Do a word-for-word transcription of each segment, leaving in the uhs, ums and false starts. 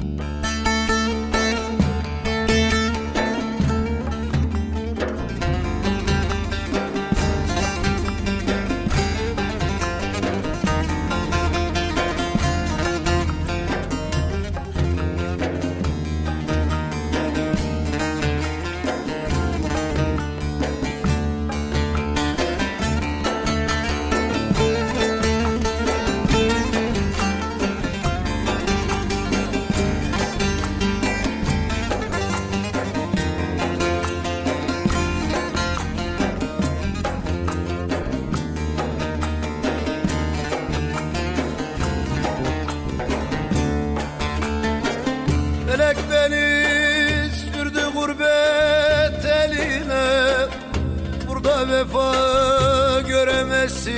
Felek beni sürdü gurbet eline, burada vefa göremezsin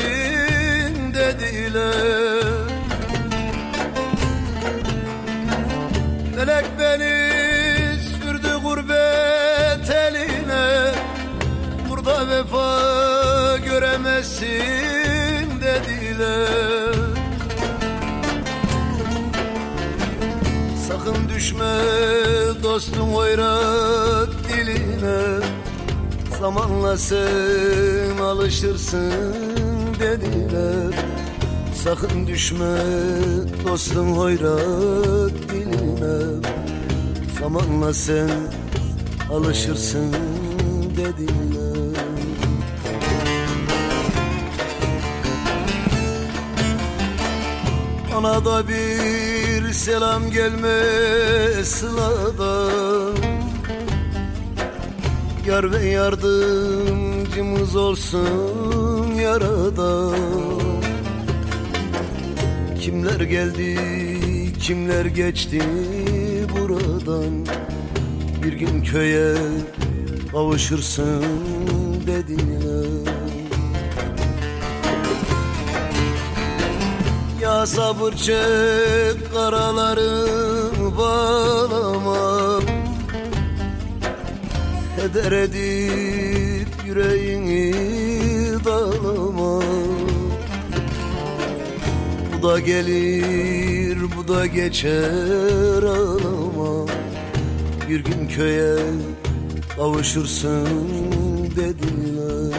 dediler. Felek beni sürdü gurbet eline, burada vefa göremezsin dediler. Sakın düşme dostum oyrat diline, zamanla sen alışırsın dediler. Sakın düşme dostum oyrat diline, zamanla sen alışırsın dediler. Ona da bir selam gelmez sıladan, yar ve yardımcımız olsun yaradan. Kimler geldi, kimler geçti buradan, bir gün köye kavuşursun dediler. Ya sabır çek, karalarını bağlama, heder edip yüreğini dağlama. Bu da gelir, bu da geçer, ağlama. Bir gün köye kavuşursun dediler.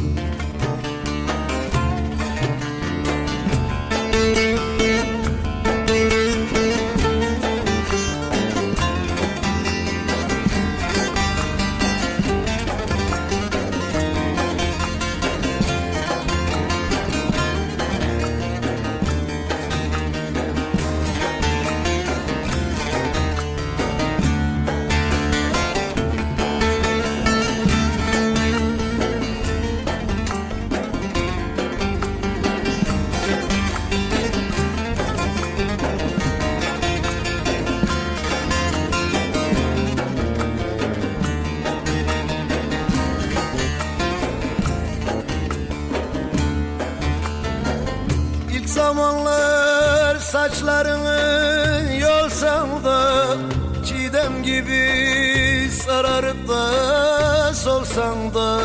Zamanlar saçlarını yolsam da, çiğdem gibi sararıp da solsam da.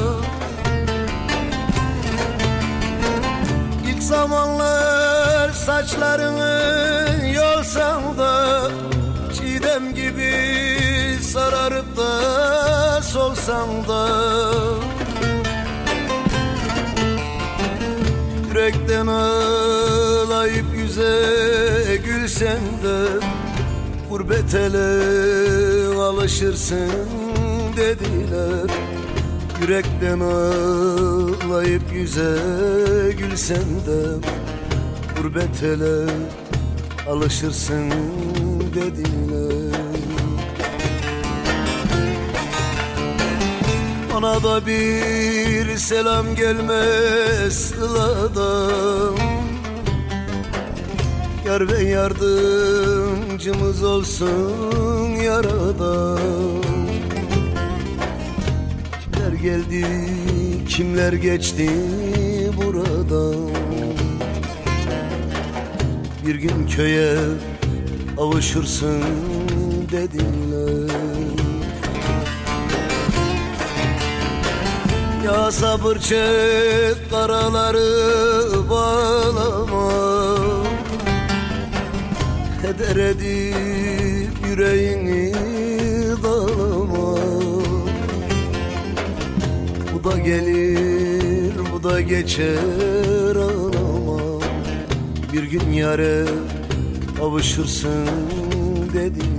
İlk zamanlar saçlarını yolsam da, çiğdem gibi sararıp da solsam da. Yürekten ağlayıp yüze gülsen de, gurbet ele alışırsın dediler. Yürekten ağlayıp yüze gülsen de, gurbet ele alışırsın dediler. Ona da bir selam gelmez sıladan, yar ve yardımcımız olsun yaradan. Kimler geldi, kimler geçti buradan, bir gün köye kavuşursun dediler. Ya sabır çek, karaları bağlama, Heder edip yüreğini dağlama. Bu da gelir, bu da geçer, ağlama. Bir gün yâre kavuşursun dediler.